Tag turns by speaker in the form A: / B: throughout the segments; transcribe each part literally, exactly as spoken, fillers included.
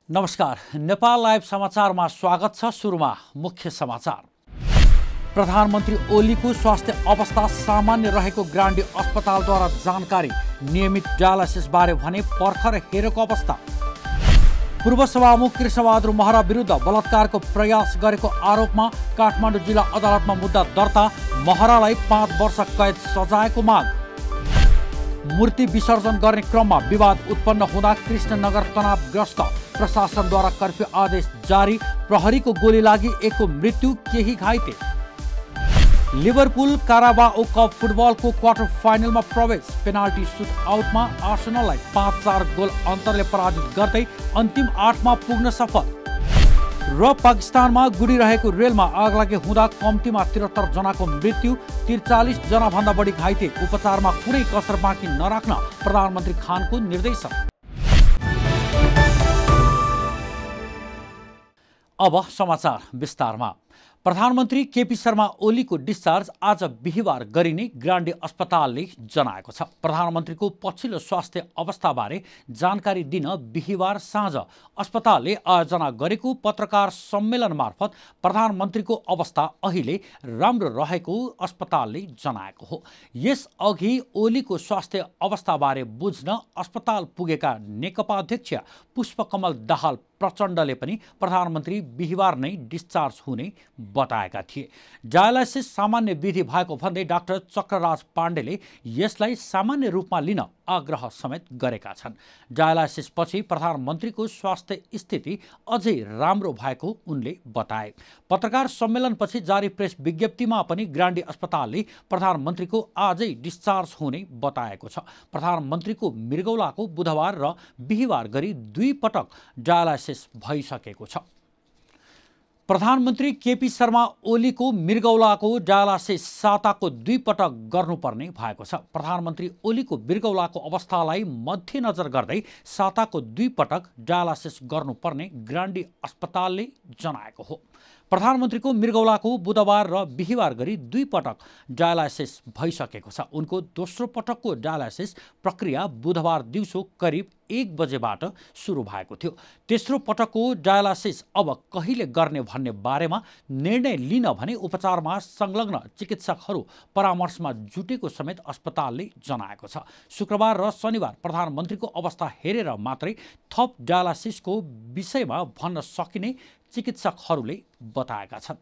A: नमस्कार, नेपाल लाइभ समाचारमा स्वागत छ। सुरुमा मुख्य समाचार। प्रधानमन्त्री ओलीको स्वास्थ्य अवस्था सामान्य रहेको ग्रान्डी अस्पतालद्वारा जानकारी। नियमित डायलासिस बारे भने पर्खर हेरेको अवस्था। पूर्व सभामुख कृष्णबहादुर महरा विरुद्ध बलात्कारको प्रयास गरेको आरोपमा काठमाडौँ जिल्ला अदालतमा मुद्दा दर्ता। महरालाई पाँच वर्ष कैद सजायको माग। मूर्ति विसर्जन गर्ने क्रममा विवाद उत्पन्न हुँदा कृष्णनगर तनावग्रस्त। प्रशासनद्वारा कर्फ्यू आदेश जारी। प्रहरीको गोली लागि एकको मृत्यु, केही घाइते। लिभरपुल काराबाओ कप फुटबलको क्वार्टर फाइनलमा प्रवेश। पेनाल्टी सुट आउटमा आर्सेनललाई पाँच चार गोल अन्तरले पराजित गर्दै अन्तिम आठमा पुग्न सफल। र पाकिस्तानमा गुडिरहेको रेलमा आगलागी हुँदा कम्तीमा त्रिहत्तर जनाको मृत्यु, त्रिचालिस जना भन्दा बढी घाइते। उपचारमा कुनै कसर बाँकी नराख्न प्रधानमन्त्री खानको निर्देशन। अब समाचार विस्तारमा। प्रधानमन्त्री केपी शर्मा ओलीको डिस्चार्ज आज बिहिबार गरिने ग्रान्डी अस्पतालले जनाएको छ। प्रधानमन्त्रीको पछिल्लो स्वास्थ्य अवस्थाबारे जानकारी दिन बिहिबार साँझ अस्पतालले आयोजना गरेको पत्रकार सम्मेलन मार्फत प्रधानमन्त्रीको अवस्था अहिले राम्रो रहेको अस्पतालले जनाएको हो। यसअघि ओलीको स्वास्थ्य अवस्थाबारे बुझ्न अस्पताल पुगेका नेकपा अध्यक्ष पुष्पकमल दाहाल प्रचण्डले पनि प्रधानमन्त्री बिहिबार नै डिस्चार्ज हुने बताएका थिए। डायलासिस सामान्य विधि भएको भन्दै डाक्टर चक्रराज पाण्डेले यसलाई सामान्य रूपमा लिन आग्रह समेत गरेका छन्। डायलासिस पछि प्रधानमन्त्रीको स्वास्थ्य स्थिति अझै राम्रो भएको उनले बताए। पत्रकार सम्मेलनपछि जारी प्रेस विज्ञप्तिमा पनि ग्रान्डी अस्पतालले प्रधानमन्त्रीको आजै डिस्चार्ज हुने बताएको छ। प्रधानमन्त्रीको मृगौलाको बुधबार र बिहिबार गरी दुई पटक डायलासिस भइसकेको छ। प्रधानमन्त्री केपी शर्मा ओलीको मृगौलाको डायलासिस साताको दुई पटक गर्नुपर्ने भएको छ। प्रधानमन्त्री ओलीको मृगौलाको अवस्थालाई मध्यनजर गर्दै साताको दुई पटक डायलासिस गर्नुपर्ने ग्रान्डी अस्पतालले जनाएको हो। प्रधानमन्त्रीको मृगौलाको बुधबार र बिहिबार गरी दुई पटक डायलासिस भइसकेको छ। उनको दोस्रो पटकको डायलासिस प्रक्रिया बुधबार दिउँसो करिब एक बजेबाट सुरु भएको थियो। तेस्रो पटकको डायलासिस अब कहिले गर्ने भन्ने बारेमा निर्णय लिन भने उपचारमा संलग्न चिकित्सकहरू परामर्शमा जुटेको समेत अस्पतालले जनाएको छ। शुक्रबार र शनिबार प्रधानमन्त्रीको अवस्था हेरेर मात्रै थप डायलासिसको विषयमा भन्न सकिने चिकित्सकहरूले बताएका छन्।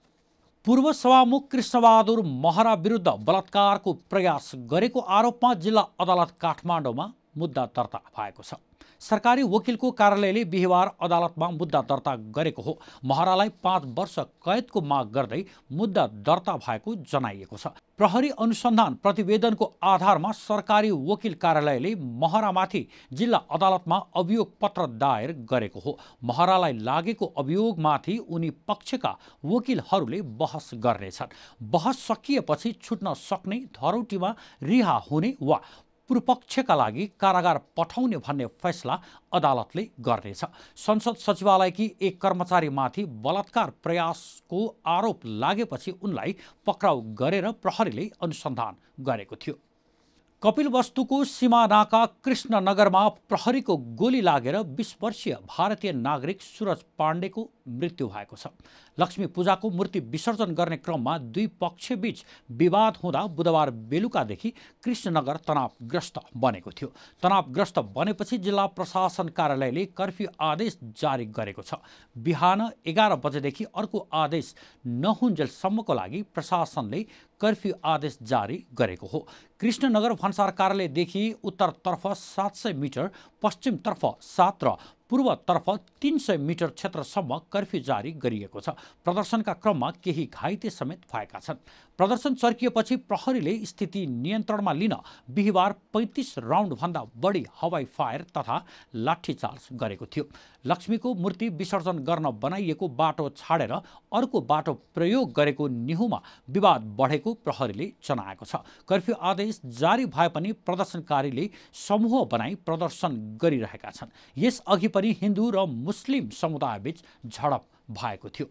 A: पूर्व सभामुख कृष्णबहादुर महरा विरुद्ध बलात्कारको प्रयास गरेको आरोपमा जिल्ला अदालत काठमाडौँमा मुद्दा दर्ता भएको छ। सरकारी वकिलको कार्यालयले बिहिबार अदालतमा मुद्दा दर्ता गरेको हो। महरालाई पाँच वर्ष कैदको माग गर्दै मुद्दा दर्ता भएको जनाइएको छ। प्रहरी अनुसन्धान प्रतिवेदनको आधारमा सरकारी वकिल कार्यालयले महरामाथि जिल्ला अदालतमा अभियोग पत्र दायर गरेको हो। महरालाई लागेको अभियोगमाथि उनी पक्षका वकिलहरूले बहस गर्नेछन्। बहस सकिएपछि छुट्न सक्ने, धरौटीमा रिहा हुने वा पूर्वपक्षका लागि कारागार पठाउने भन्ने फैसला अदालतले गर्नेछ। संसद सचिवालयकी एक कर्मचारीमाथि बलात्कार प्रयासको आरोप लागेपछि उनलाई पक्राउ गरेर प्रहरीले अनुसन्धान गरेको थियो। कपिलवस्तुको सिमानाका कृष्णनगरमा प्रहरीको गोली लागेर बीस वर्षीय भारतीय नागरिक सूरज पाण्डेको मृत्यु भएको छ। लक्ष्मी पूजाको मूर्ति विसर्जन गर्ने क्रममा दुई पक्षबीच विवाद हुँदा बुधबार बेलुकादेखि कृष्णनगर तनावग्रस्त बनेको थियो। तनावग्रस्त बनेपछि जिल्ला प्रशासन कार्यालयले कर्फ्यू आदेश जारी गरेको छ। बिहान एघार बजेदेखि अर्को आदेश नहुन्जेलसम्मको लागि प्रशासनले कर्फ्यू आदेश जारी गरेको हो। कृष्णनगर भन्सार कार्यालयदेखि उत्तरतर्फ सात सय मिटर, पश्चिमतर्फ सात र पूर्वतर्फ तीन सय मिटर क्षेत्रसम्म कर्फ्यू जारी गरिएको छ। प्रदर्शनका क्रममा केही घाइते समेत भएका छन्। प्रदर्शन चर्किएपछि प्रहरीले स्थिति नियन्त्रणमा लिन बिहिबार पैँतिस राउन्डभन्दा बढी हवाई फायर तथा लाठीचार्ज गरेको थियो। लक्ष्मीको मूर्ति विसर्जन गर्न बनाइएको बाटो छाडेर अर्को बाटो प्रयोग गरेको निहुमा विवाद बढेको प्रहरीले जनाएको छ। कर्फ्यू आदेश जारी भए पनि प्रदर्शनकारीले समूह बनाई प्रदर्शन गरिरहेका छन्। यसअघि पनि हिन्दू र मुस्लिम समुदायबीच झडप भएको थियो।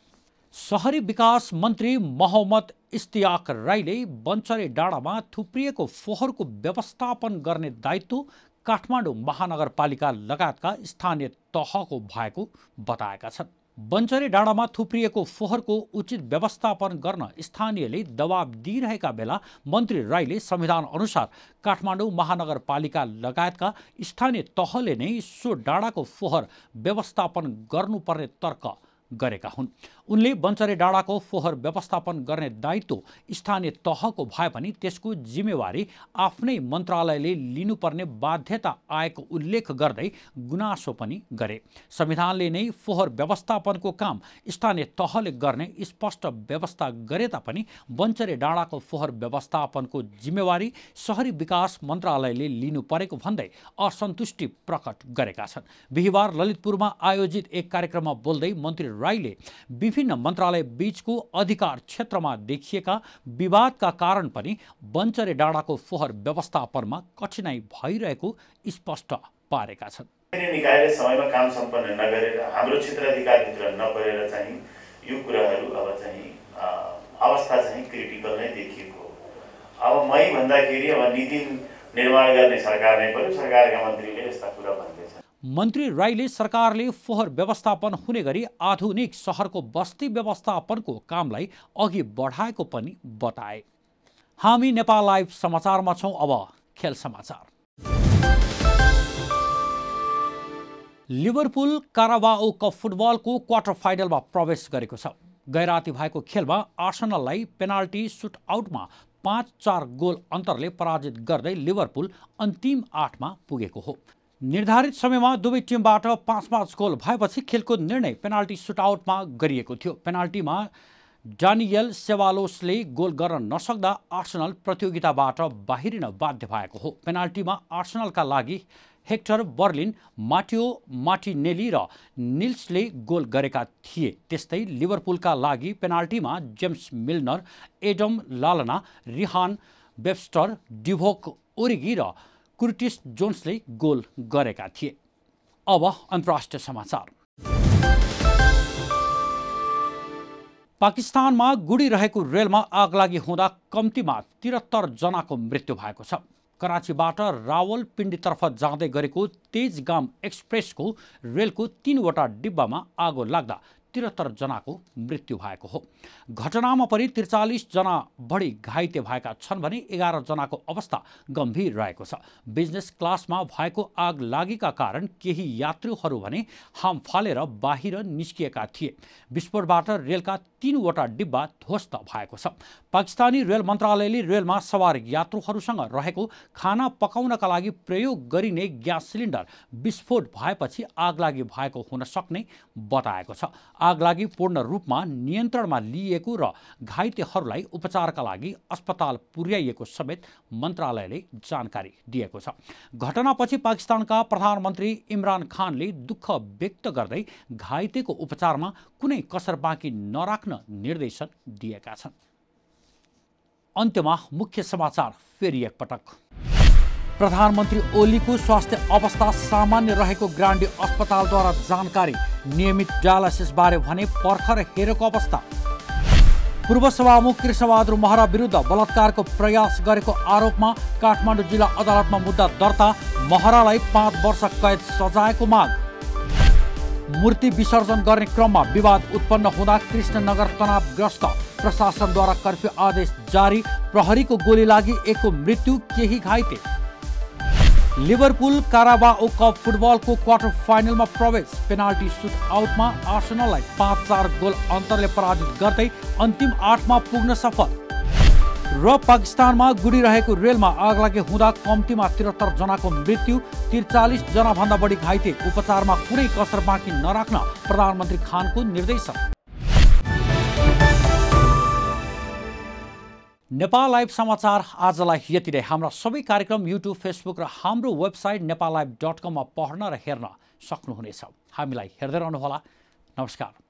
A: शहरी विकास मन्त्री मोहम्मद इस्तियाक राईले बन्चरे डाँडामा थुप्रिएको फोहोरको व्यवस्थापन गर्ने दायित्व काठमाडौँ महानगरपालिका लगायतका स्थानीय तहको भएको बताएका छन्। बन्चरे डाँडामा थुप्रिएको फोहोरको उचित व्यवस्थापन गर्न स्थानीयले दबाब दिइरहेका बेला मन्त्री राईले संविधान अनुसार काठमाडौँ महानगरपालिका लगायतका स्थानीय तहले नै सो डाँडाको फोहोर व्यवस्थापन गर्नुपर्ने तर्क गरेका हुन्। उनले बन्चरे डाँडाको फोहोर व्यवस्थापन गर्ने दायित्व स्थानीय तहको भए पनि त्यसको जिम्मेवारी आफ्नै मन्त्रालयले लिनुपर्ने बाध्यता आएको उल्लेख गर्दै गुनासो पनि गरे। संविधानले नै फोहोर व्यवस्थापनको काम स्थानीय तहले गर्ने स्पष्ट व्यवस्था गरे तापनि बन्चरे डाँडाको फोहोर व्यवस्थापनको जिम्मेवारी शहरी विकास मन्त्रालयले लिनु परेको भन्दै असन्तुष्टि प्रकट गरेका छन्। बिहिबार ललितपुरमा आयोजित एक कार्यक्रममा बोल्दै मन्त्री राईले विभिन्न मन्त्रालय बीचको अधिकार क्षेत्रमा देखिएका विवादका कारण पनि बन्चरे डाँडाको फोहोर व्यवस्थापनमा कठिनाई भइरहेको स्पष्ट पारेका छन्।
B: निकायले समयमा काम सम्पन्न नगरेर हाम्रो क्षेत्राधिकारभित्र नपरेर चाहिँ यो कुराहरू अब चाहिँ अवस्था चाहिँ क्रिटिकल नै देखिएको। अब मै भन्दाखेरि अब नीति निर्माण गर्ने सरकार नै पर्यो, सरकारका मन्त्रीले यस्ता कुरा भन्दैछन्।
A: मन्त्री राईले सरकारले फोहोर व्यवस्थापन हुने गरी आधुनिक सहरको बस्ती व्यवस्थापनको कामलाई अघि बढाएको पनि बताए। हामी नेपाल लाइभ समाचारमा छौं। अब खेल समाचार। लिभरपुल काराबाओ कप फुटबलको क्वार्टर फाइनलमा प्रवेश गरेको छ। गैराती भएको खेलमा आर्सेनललाई पेनाल्टी सुटआउटमा पाँच चार गोल अन्तरले पराजित गर्दै लिभरपुल अन्तिम आठमा पुगेको हो। निर्धारित समयमा दुवै टिमबाट पाँच पाँच गोल भएपछि खेलको निर्णय पेनाल्टी सुटआउटमा गरिएको थियो। पेनाल्टीमा डानियल सेवालोसले गोल गर्न नसक्दा आर्सेनल प्रतियोगिताबाट बाहिरिन बाध्य भएको हो। पेनाल्टीमा आर्सेनलका लागि हेक्टर बर्लिन, माटियो मार्टिनेली र निल्सले गोल गरेका थिए। त्यस्तै लिभरपुलका लागि पेनाल्टीमा जेम्स मिल्नर, एडम लालना, रिहान वेब्स्टर, डिभोक ओरिगी र कुर्टिस जोन्सले गोल गरेका थिए। अब अन्तर्राष्ट्रिय समाचार। पाकिस्तानमा गुडिरहेको रेलमा आगलागी हुँदा कम्तीमा त्रिहत्तर जनाको मृत्यु भएको छ। कराचीबाट रावलपिण्डीतर्फ जाँदै गरेको तेजगाम एक्सप्रेसको रेलको तीनवटा डिब्बामा आगो लाग्दा त्रिहत्तर जनाको मृत्यु भएको हो। घटनामा पनि त्रिचालिस जना बढी घाइते भएका छन् भने एघार जनाको अवस्था गम्भीर रहेको छ। बिजनेस क्लासमा भएको आग लागेका कारण केही यात्रुहरू भने हाम फालेर बाहिर निस्किएका थिए। विस्फोटबाट रेलका तीनवटा डिब्बा ध्वस्त भएको छ। पाकिस्तानी रेल मन्त्रालयले रेलमा सवार यात्रुहरूसँग रहेको खाना पकाउनका लागि प्रयोग गरिने ग्यास सिलिन्डर विस्फोट भएपछि आगलागी भएको हुन सक्ने बताएको छ। आगलागी पूर्ण रूपमा नियन्त्रणमा लिइएको र घाइतेहरूलाई उपचारका लागि अस्पताल पुर्याइएको समेत मन्त्रालयले जानकारी दिएको छ। घटनापछि पाकिस्तानका प्रधानमन्त्री इमरान खानले दुःख व्यक्त गर्दै घाइतेको उपचारमा कुनै कसर बाँकी नराख्न निर्देशन दिएका छन्। अन्त्यमा मुख्य समाचार फेरि एकपटक। प्रधानमन्त्री ओलीको स्वास्थ्य अवस्था सामान्य रहेको ग्रान्डी अस्पतालद्वारा जानकारी। नियमित डायलासिसबारे भने पर्खर हेरेको अवस्था। पूर्व सभामुख कृष्णबहादुर महरा विरुद्ध बलात्कारको प्रयास गरेको आरोपमा काठमाडौँ जिल्ला अदालतमा मुद्दा दर्ता। महरालाई पाँच वर्ष कैद सजायको माग। मूर्ति विसर्जन गर्ने क्रममा विवाद उत्पन्न हुँदा कृष्णनगर तनावग्रस्त। प्रशासनद्वारा कर्फ्यू आदेश जारी। प्रहरीको गोली लागि एकको मृत्यु, केही घाइते। लिभरपुल काराबाओ कप फुटबलको क्वार्टर फाइनलमा प्रवेश। पेनाल्टी सुटआउटमा आर्सेनललाई पाँच चार गोल अन्तरले पराजित गर्दै अन्तिम आठमा पुग्न सफल। र पाकिस्तानमा गुडिरहेको रेलमा आगलागी हुँदा कम्तीमा त्रिहत्तर जनाको मृत्यु, त्रिचालिस जना भन्दा बढी घाइते। उपचारमा कुनै कसर बाँकी नराख्न प्रधानमन्त्री खानको निर्देशन। नेपाल लाइभ समाचार आजलाई यति नै। हाम्रा सबै कार्यक्रम युट्युब, फेसबुक र हाम्रो वेबसाइट नेपाल लाइभ डट कममा पढ्न र हेर्न सक्नुहुनेछ। हामीलाई हेर्दै रहनुहोला। नमस्कार।